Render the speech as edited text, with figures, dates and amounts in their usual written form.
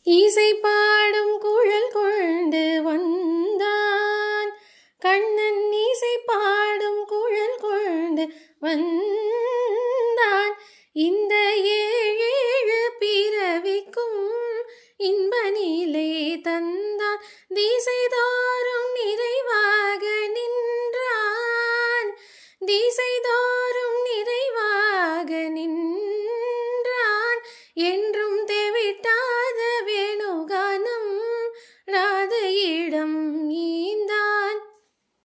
இசை பாடும் குழல் கொண்டு வந்தான் கண்ணன். இசை பாடும் குழல் கொண்டு வந்தான். இந்த ஏழு பிறவிக்கும் இன்ப நிலை தந்தான். திசைதோறும் நிறைவாக நின்றான். திசைதோறும் நிறைவாக நின்றான். என்று